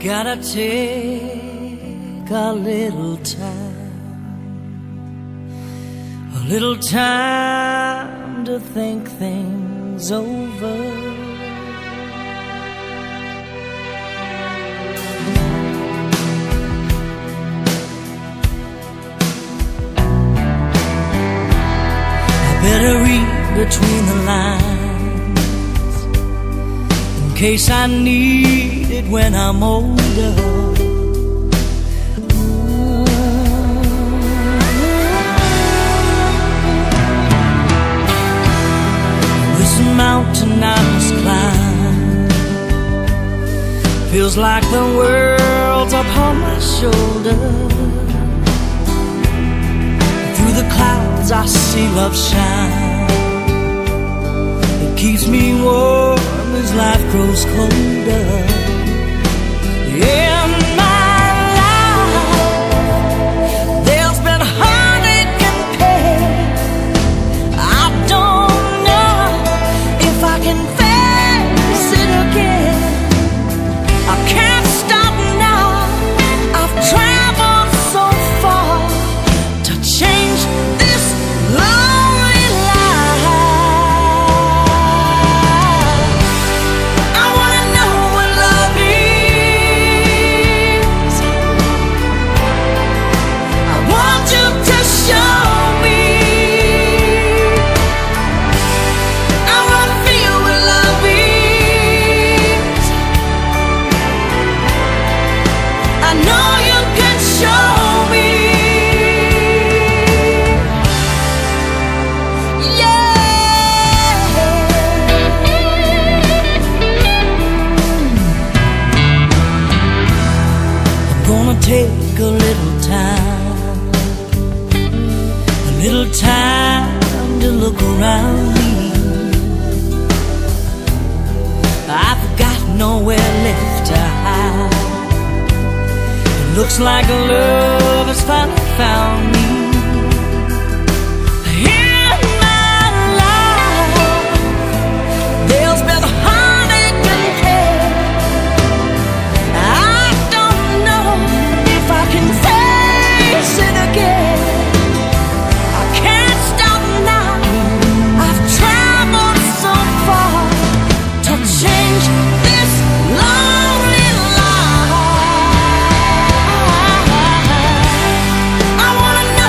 Gotta take a little time to think things over. I better read between the lines in case I need it when I'm older. This mountain I must climb feels like the world's upon my shoulder. Through the clouds I see love shine. It keeps me warm as life grows colder. In my life, there's been heartache and pain. I don't know if I can face it again. I can't stop now. I've traveled so far to change this lonely life. I wanna know what love is. I want you to show me. I wanna feel what love is. I know you can show me. Yeah. I'm gonna take a little time to look around me. I've got nowhere left to hide. It looks like love has finally found me. In my life, there's been heartache and pain. I don't know if I can face it again. I can't stop now. I've traveled so far to change this lonely life. I wanna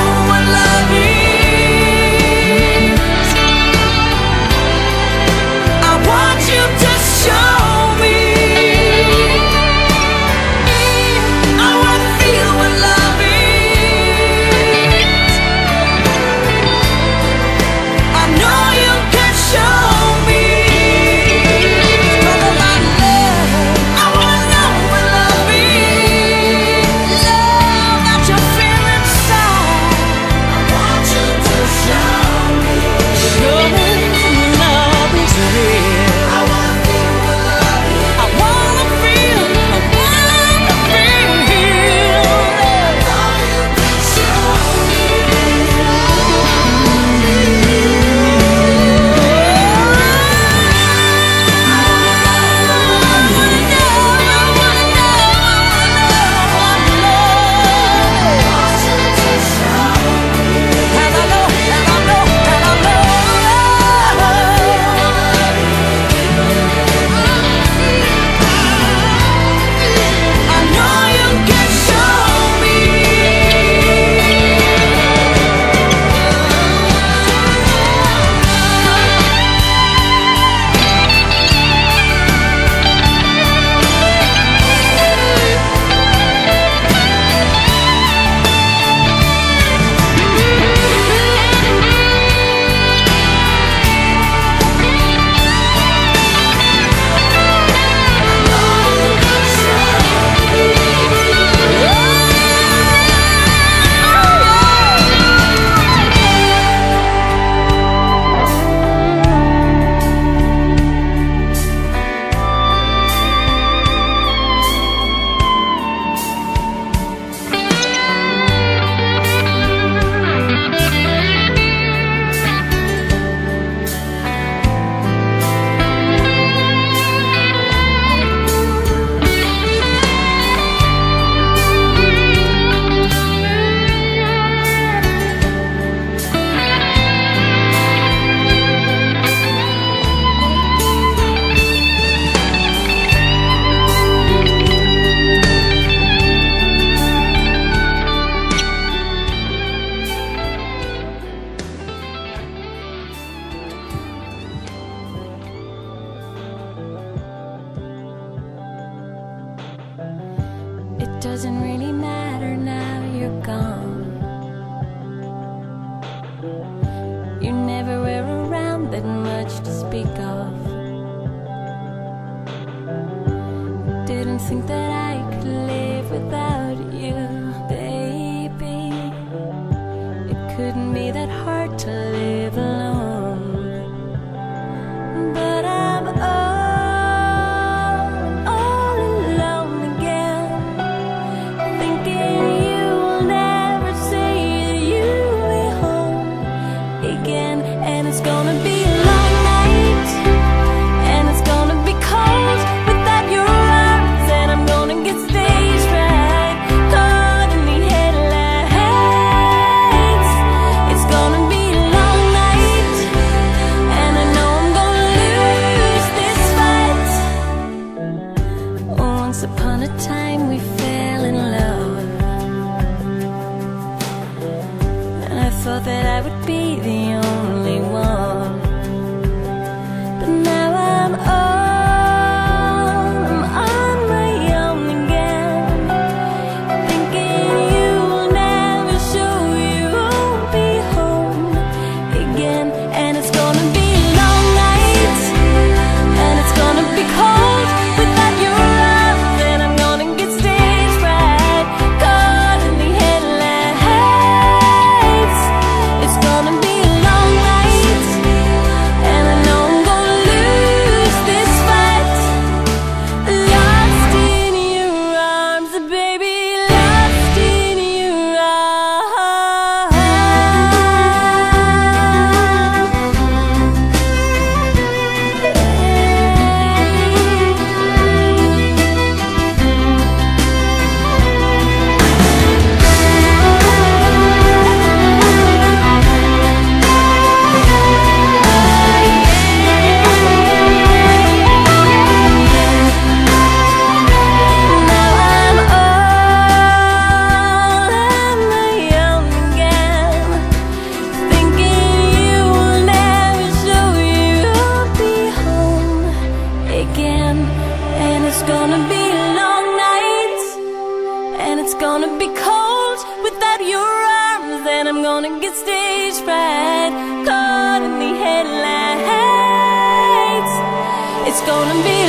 doesn't really matter now you're gone. You never were around that much to speak of. Didn't think that I could live without you, baby. It couldn't be that hard to live alone. But I'm all alone again, thinking you'll never say that you'll be home again. And it's gonna be a long night, and it's gonna be cold without your arms, and I'm gonna get stage fright, caught in the headlights. It's gonna be a long night, and I know I'm gonna lose this fight. Once upon a time we fell in love, and I thought that I would be the only one. But now I'm on my own again, thinking you'll never show you won't be home again. And it's gonna be a long night, and it's gonna be cold without your arms, and I'm gonna get stage fright, caught in the headlights. It's gonna be a long night, and I know I'm gonna lose this fight. Lost in your arms, baby, lost in your arms. Now I'm all on my own again, thinking you will never show you'll be home again. And it's gonna be a long night, and it's gonna be cold without your arms, and I'm gonna get stage fright, caught in the headlights. It's gonna be